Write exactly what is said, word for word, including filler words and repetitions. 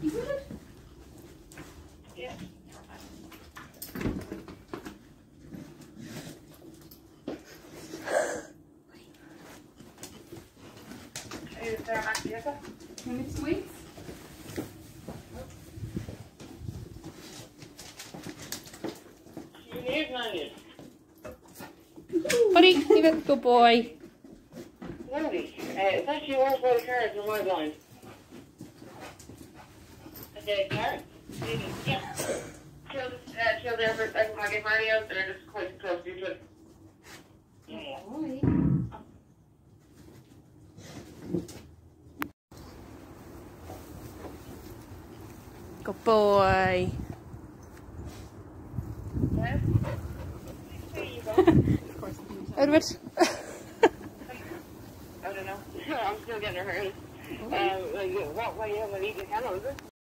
You good? Yeah. Is there a match yet? Can we some weights? You need money. Buddy, leave it. Good boy. Wendy, uh, it's actually one for the cards in my blind. The cards? Yeah. Chill, uh, chill there for a second while I get Marty out. They're just quite close to each other. Yeah. Boy. Good boy. Yeah? There you go. Of course. Out of it. I don't know. I'm still getting her hers. Um, like, what way you have an eating handle, is it?